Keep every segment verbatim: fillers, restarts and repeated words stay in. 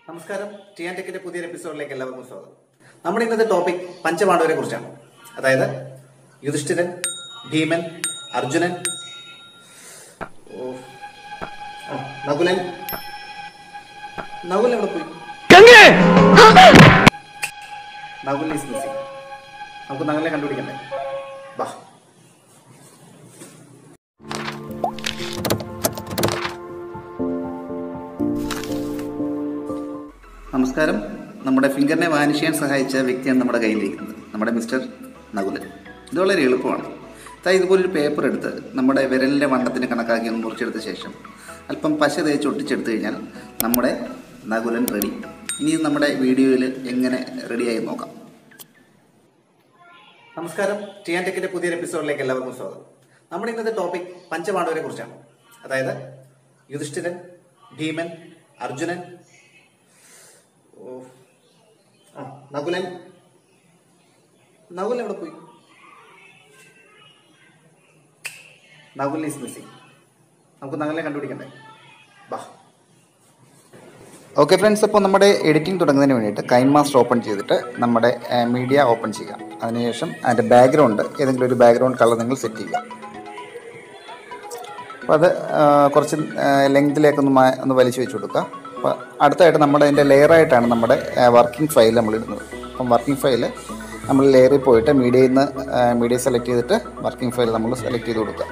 നമസ്കാരം, T and ടെക്കിന്റെ പുതിയൊരു എപ്പിസോഡിലേക്ക് എല്ലാവർക്കും സ്വാഗതം. നമ്മുടെ ഇന്നത്തെ ടോപ്പിക് പഞ്ചപാണ്ഡവരെ കുറിച്ചാണ്. അതായത് യുധിഷ്ഠിരൻ, ഭീമൻ, അർജുനൻ, നകുലൻ. നകുലൻ എവിടെ പോയി? Nakulan is missing. നമുക്ക് നകുലിനെ കണ്ടുപിടിക്കണ്ടേ? വാ. നമസ്കാരം. നമ്മുടെ ഫിംഗറിനെ വാനിഷ് ചെയ്യാൻ സഹായിച്ച വ്യക്തിയാണ് നമ്മുടെ കയ്യിലിരിക്കുന്നത്, നമ്മുടെ മിസ്റ്റർ നകുലൻ. ഇത് വളരെ എളുപ്പമാണ്. അതായത് ഇതുപോലൊരു പേപ്പർ എടുത്ത് നമ്മുടെ വിരലിൻ്റെ വണ്ണത്തിന് കണക്കാക്കി ഒന്ന് മുറിച്ചെടുത്ത ശേഷം അല്പം പശ തേച്ച് ഒട്ടിച്ചെടുത്തു കഴിഞ്ഞാൽ നമ്മുടെ നകുലൻ റെഡി. ഇനി നമ്മുടെ വീഡിയോയിൽ എങ്ങനെ റെഡിയായി നോക്കാം. നമസ്കാരം, ടി ആൻഡ് ടെക്കിന്റെ പുതിയൊരു എപ്പിസോഡിലേക്ക് എല്ലാവർക്കും സ്വാഗതം. നമ്മുടെ ഇന്നത്തെ ടോപ്പിക് പഞ്ചപാണ്ഡവരെ കുറിച്ചാണ്. അതായത് യുധിഷ്ഠിരൻ, ഭീമൻ, അർജുനൻ, നകുലൻ. നകുലൻ എവിടെ പോയി? Nakulan is missing. നമുക്ക് നകുലിനെ കണ്ടുപിടിക്കണ്ടേ? വാ. ഓക്കെ ഫ്രണ്ട്സ്, അപ്പോൾ നമ്മുടെ എഡിറ്റിംഗ് തുടങ്ങുന്നതിന് വേണ്ടിയിട്ട് KineMaster ഓപ്പൺ ചെയ്തിട്ട് നമ്മുടെ മീഡിയ ഓപ്പൺ ചെയ്യാം. അതിനുശേഷം അതിൻ്റെ ബാക്ക്ഗ്രൗണ്ട് ഏതെങ്കിലും ഒരു ബാക്ക്ഗ്രൗണ്ട് കളർ നിങ്ങൾ സെറ്റ് ചെയ്യുക. അപ്പോൾ അത് കുറച്ച് ലെങ്തിലേക്കൊന്ന് ഒന്ന് വലിച്ചു വെച്ച് കൊടുക്കുക. അപ്പോൾ അടുത്തായിട്ട് നമ്മുടെ അതിൻ്റെ ലെയറായിട്ടാണ് നമ്മുടെ വർക്കിംഗ് ഫയൽ നമ്മൾ ഇടുന്നത്. അപ്പം വർക്കിംഗ് ഫയൽ നമ്മൾ ലെയറിൽ പോയിട്ട് മീഡിയയിൽ നിന്ന് മീഡിയ സെലക്ട് ചെയ്തിട്ട് വർക്കിംഗ് ഫയൽ നമ്മൾ സെലക്ട് ചെയ്ത് കൊടുക്കുക.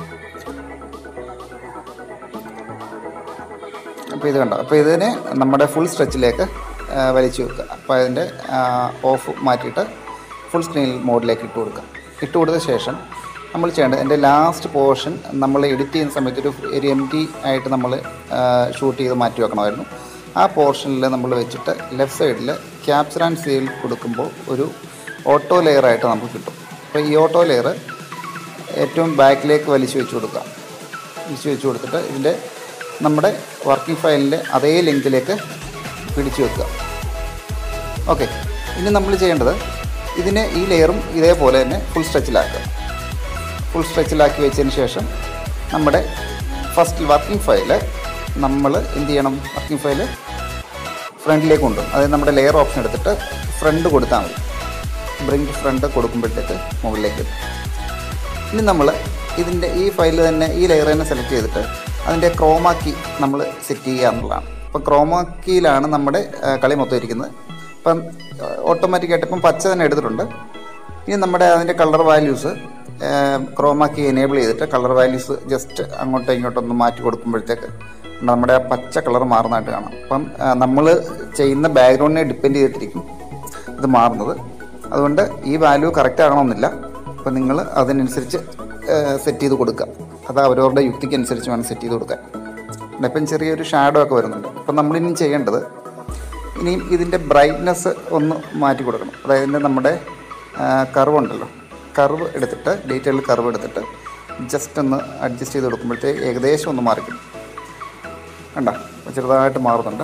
അപ്പോൾ ഇത് കണ്ടോ. അപ്പോൾ ഇതിനെ നമ്മുടെ ഫുൾ സ്ട്രെച്ചിലേക്ക് വലിച്ചു വെക്കുക. അപ്പോൾ അതിൻ്റെ ഓഫ് മാറ്റിയിട്ട് ഫുൾ സ്ക്രീൻ മോഡിലേക്ക് ഇട്ട് കൊടുക്കുക. ഇട്ട് കൊടുത്ത ശേഷം നമ്മൾ ചെയ്യേണ്ടത് എൻ്റെ ലാസ്റ്റ് പോർഷൻ നമ്മൾ എഡിറ്റ് ചെയ്യുന്ന സമയത്ത് ഒരു ഒരു എം ടി ആയിട്ട് നമ്മൾ ഷൂട്ട് ചെയ്ത് മാറ്റി വെക്കണമായിരുന്നു. ആ പോർഷനിൽ നമ്മൾ വെച്ചിട്ട് ലെഫ്റ്റ് സൈഡിൽ ക്യാപ്ചർ ആൻഡ് സീൽ കൊടുക്കുമ്പോൾ ഒരു ഓട്ടോ ലെയറായിട്ട് നമുക്ക് കിട്ടും. അപ്പോൾ ഈ ഓട്ടോ ലെയർ ഏറ്റവും ബാക്കിലേക്ക് വലിച്ചു വെച്ച് കൊടുക്കുക. വലിച്ചു വെച്ച് കൊടുത്തിട്ട് ഇതിൻ്റെ നമ്മുടെ വർക്കിംഗ് ഫയലിൻ്റെ അതേ ലെങ്തിലേക്ക് പിടിച്ചു വെക്കുക. ഓക്കെ, ഇനി നമ്മൾ ചെയ്യേണ്ടത് ഇതിനെ ഈ ലെയറും ഇതേപോലെ തന്നെ ഫുൾ സ്ട്രെച്ചിലാക്കുക. ഫുൾ സ്ട്രെച്ചിലാക്കി വെച്ചതിന് ശേഷം നമ്മുടെ ഫസ്റ്റ് വർക്കിംഗ് ഫയല് നമ്മൾ എന്ത് ചെയ്യണം? വർക്കിംഗ് ഫയല് ഫ്രണ്ടിലേക്ക് കൊണ്ടുപോകും. അതായത് നമ്മുടെ ലെയർ ഓപ്ഷൻ എടുത്തിട്ട് ഫ്രണ്ട് കൊടുത്താൽ മതി. ബ്രിങ് ഫ്രണ്ട് കൊടുക്കുമ്പോഴത്തേക്ക് മുകളിലേക്ക് എത്തും. ഇനി നമ്മൾ ഇതിൻ്റെ ഈ ഫയൽ തന്നെ ഈ ലെയർ തന്നെ സെലക്ട് ചെയ്തിട്ട് അതിൻ്റെ ക്രോമാ കീ നമ്മൾ സെറ്റ് ചെയ്യുക എന്നുള്ളതാണ്. അപ്പോൾ ക്രോമാ കീയിലാണ് നമ്മുടെ കളി മൊത്തം ഇരിക്കുന്നത്. ഇപ്പം ഓട്ടോമാറ്റിക്കായിട്ട് ഇപ്പം പച്ച തന്നെ എടുത്തിട്ടുണ്ട്. ഇനി നമ്മുടെ അതിൻ്റെ colour values chroma key enable ചെയ്തിട്ട് കളർ വാല്യൂസ് ജസ്റ്റ് അങ്ങോട്ടോ ഇങ്ങോട്ടോ ഒന്ന് മാറ്റി കൊടുക്കുമ്പോഴത്തേക്ക് നമ്മുടെ ആ പച്ച കളർ മാറുന്നതായിട്ട് കാണാം. അപ്പം നമ്മൾ ചെയ്യുന്ന ബാക്ക്ഗ്രൗണ്ടിനെ ഡിപ്പെൻഡ് ചെയ്തിട്ടിരിക്കും ഇത് മാറുന്നത്. അതുകൊണ്ട് ഈ വാല്യൂ കറക്റ്റ് ആകണമെന്നില്ല. അപ്പം നിങ്ങൾ അതിനനുസരിച്ച് സെറ്റ് ചെയ്ത് കൊടുക്കുക. അത് അവരവരുടെ യുക്തിക്ക് അനുസരിച്ച് വേണം സെറ്റ് ചെയ്ത് കൊടുക്കാൻ. ഇപ്പം ചെറിയൊരു ഷാഡോ ഒക്കെ വരുന്നുണ്ട്. അപ്പം നമ്മളിനി ചെയ്യേണ്ടത് ഇനിയും ഇതിൻ്റെ ബ്രൈറ്റ്നെസ് ഒന്ന് മാറ്റി കൊടുക്കണം. അതായത് നമ്മുടെ കർവ് ഉണ്ടല്ലോ, കർവ് എടുത്തിട്ട് ഡീറ്റെയിൽ കർവ് എടുത്തിട്ട് ജസ്റ്റ് ഒന്ന് അഡ്ജസ്റ്റ് ചെയ്ത് കൊടുക്കുമ്പോഴത്തേക്ക് ഏകദേശം ഒന്ന് മാറിക്കും. കണ്ടോ, ചെറുതായിട്ട് മാറുന്നുണ്ട്.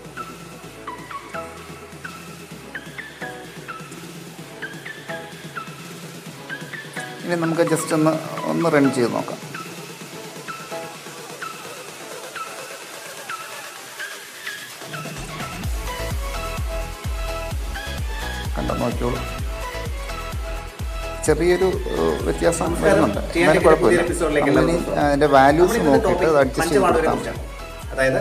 ഇനി നമുക്ക് ജസ്റ്റ് ഒന്ന് ഒന്ന് റൺ ചെയ്ത് നോക്കാം. കണ്ടോ, നോക്കിയോളൂ. ചെറിയൊരു വ്യത്യാസം വരുന്നുണ്ട്, എന്നാലും കുഴപ്പമില്ല. അതിൻ്റെ വാല്യൂസ് നോക്കിയിട്ട് അത് അഡ്ജസ്റ്റ് ചെയ്ത് കൊടുക്കാം. അതായത്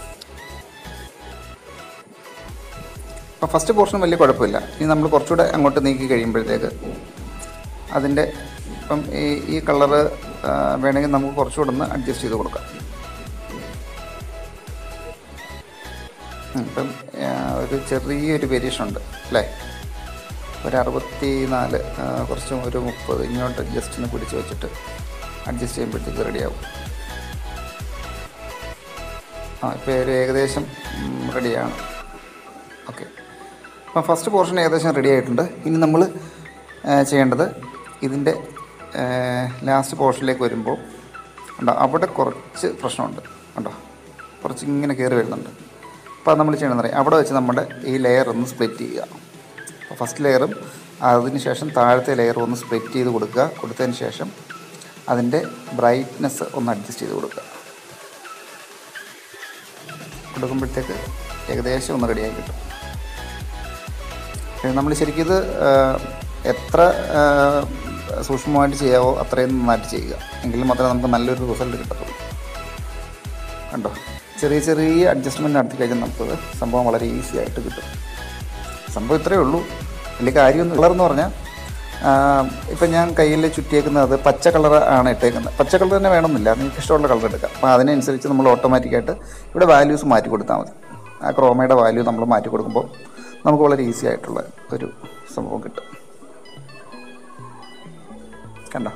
ഇപ്പോൾ ഫസ്റ്റ് പോർഷൻ വലിയ കുഴപ്പമില്ല. ഇനി നമ്മൾ കുറച്ചുകൂടെ അങ്ങോട്ട് നീക്കി കഴിയുമ്പോഴത്തേക്ക് അതിൻ്റെ ഇപ്പം ഈ ഈ കളറ് വേണമെങ്കിൽ നമുക്ക് കുറച്ചുകൂടെ ഒന്ന് അഡ്ജസ്റ്റ് ചെയ്ത് കൊടുക്കാം. ഇപ്പം ഒരു ചെറിയൊരു വേരിയേഷൻ ഉണ്ട് അല്ലേ? ഒരു അറുപത്തി നാല് കുറച്ചും ഒരു മുപ്പത് ഇങ്ങോട്ട് ജസ്റ്റ് ഒന്ന് പിടിച്ച് വെച്ചിട്ട് അഡ്ജസ്റ്റ് ചെയ്യുമ്പോഴത്തേക്ക് റെഡിയാവും. ആ ഇപ്പോൾ ഒരു ഏകദേശം റെഡിയാണ്. ഓക്കെ, അപ്പം ഫസ്റ്റ് പോർഷൻ ഏകദേശം റെഡി ആയിട്ടുണ്ട്. ഇനി നമ്മൾ ചെയ്യേണ്ടത് ഇതിൻ്റെ ലാസ്റ്റ് പോർഷനിലേക്ക് വരുമ്പോൾ ഉണ്ടോ അവിടെ കുറച്ച് പ്രശ്നമുണ്ട്. ഉണ്ടോ, കുറച്ച് ഇങ്ങനെ കയറി വരുന്നുണ്ട്. അപ്പോൾ അത് നമ്മൾ ചെയ്യണമെന്ന് പറയാം, അവിടെ വെച്ച് നമ്മുടെ ഈ ലെയർ ഒന്ന് സ്പ്ലിറ്റ് ചെയ്യുക. അപ്പോൾ ഫസ്റ്റ് ലെയറും അതിന് ശേഷം താഴത്തെ ലെയറും ഒന്ന് സ്പ്ലിറ്റ് ചെയ്ത് കൊടുക്കുക. കൊടുത്തതിന് ശേഷം അതിൻ്റെ ബ്രൈറ്റ്നെസ് ഒന്ന് അഡ്ജസ്റ്റ് ചെയ്ത് കൊടുക്കുക. കൊടുക്കുമ്പോഴത്തേക്ക് ഏകദേശം ഒന്ന് റെഡിയായി കിട്ടും. നമ്മൾ ശരിക്കും ഇത് എത്ര സൂക്ഷ്മമായിട്ട് ചെയ്യാവോ അത്രയും നന്നായിട്ട് ചെയ്യുക, എങ്കിൽ മാത്രമേ നമുക്ക് നല്ലൊരു റിസൾട്ട് കിട്ടത്തുള്ളൂ. കണ്ടോ, ചെറിയ ചെറിയ അഡ്ജസ്റ്റ്മെൻറ്റ് നടത്തി കഴിഞ്ഞാൽ നമുക്കത് സംഭവം വളരെ ഈസി ആയിട്ട് കിട്ടും. സംഭവം ഇത്രയേ ഉള്ളൂ, വലിയ കാര്യമൊന്നും. കളറെന്ന് പറഞ്ഞാൽ ഇപ്പം ഞാൻ കയ്യിൽ ചുറ്റിയേക്കുന്നത് പച്ച കളർ ആണ് ഇട്ടേക്കുന്നത്. പച്ച കളർ തന്നെ വേണമെന്നില്ല, നിങ്ങൾക്ക് ഇഷ്ടമുള്ള കളർ എടുക്കാം. അപ്പോൾ അതിനനുസരിച്ച് നമ്മൾ ഓട്ടോമാറ്റിക്കായിട്ട് ഇവിടെ വാല്യൂസ് മാറ്റി കൊടുത്താൽ മതി. ആ ക്രോമയുടെ വാല്യൂ നമ്മൾ മാറ്റി കൊടുക്കുമ്പോൾ നമുക്ക് വളരെ ഈസി ആയിട്ടുള്ള ഒരു സംഭവം കിട്ടും. കണ്ടോ,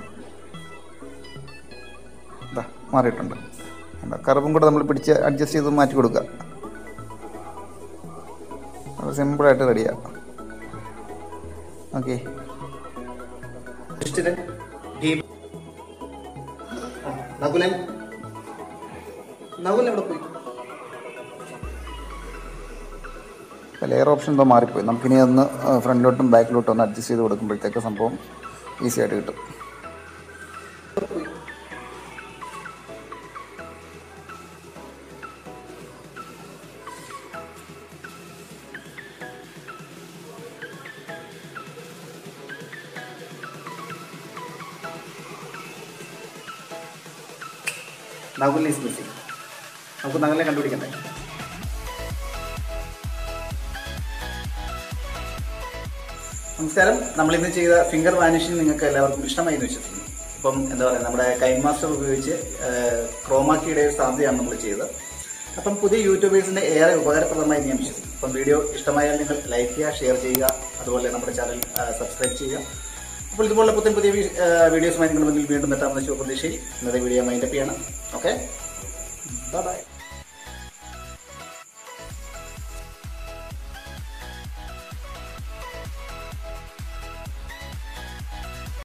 ഇതാ മാറിയിട്ടുണ്ട്. കണ്ടോ, കറുപ്പും കൂടെ നമ്മൾ പിടിച്ച് അഡ്ജസ്റ്റ് ചെയ്ത് മാറ്റി കൊടുക്കുക. വളരെ സിമ്പിളായിട്ട് റെഡിയാണ്. ഓക്കെ, നകുലൻ നകുലൻ എവിടെ പോയി? ലെയർ ഓപ്ഷൻ എന്തോ മാറിപ്പോയി. നമുക്കിനി ഒന്ന് ഫ്രണ്ടിലോട്ടും ബാക്കിലോട്ടും ഒന്ന് അഡ്ജസ്റ്റ് ചെയ്ത് കൊടുക്കുമ്പോഴത്തേക്ക് സംഭവം ഈസി ആയിട്ട് കിട്ടും. Nakul is missing. നമുക്ക് നകുലിനെ കണ്ടുപിടിക്കണ്ടേ? നമസ്കാരം. നമ്മളിന്ന് ചെയ്ത ഫിംഗർ വാനിഷിംഗ് നിങ്ങൾക്ക് എല്ലാവർക്കും ഇഷ്ടമായി എന്ന് വിശ്വസിക്കുന്നു. അപ്പം എന്താ പറയുക, നമ്മുടെ കൈൻമാസ്റ്റർ ഉപയോഗിച്ച് ക്രോമ കീയുടെ ഒരു സാധ്യതയാണ് നമ്മൾ ചെയ്തത്. അപ്പം പുതിയ യൂട്യൂബേഴ്സിന് ഏറെ ഉപകാരപ്രദമായി ഞാൻ വിശ്വസിക്കുന്നു. അപ്പം വീഡിയോ ഇഷ്ടമായാൽ നിങ്ങൾ ലൈക്ക് ചെയ്യുക, ഷെയർ ചെയ്യുക, അതുപോലെ നമ്മുടെ ചാനൽ സബ്സ്ക്രൈബ് ചെയ്യുക. അപ്പോൾ ഇതുപോലുള്ള പുതിയ പുതിയ വീഡിയോസുമായി നിങ്ങൾ മുന്നിൽ വീണ്ടും എത്താമെന്ന ശുഭപ്രതീക്ഷയിൽ ഇന്നത്തെ വീഡിയോ മൈൻഡപ്പ് ചെയ്യണം. Okay, bye by.